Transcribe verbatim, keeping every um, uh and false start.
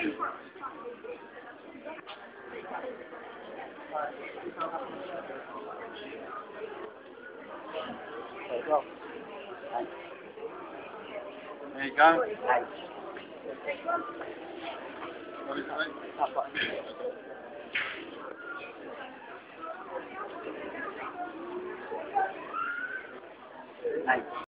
There you go. There you go. Nice. What is it? That's what I mean. Nice.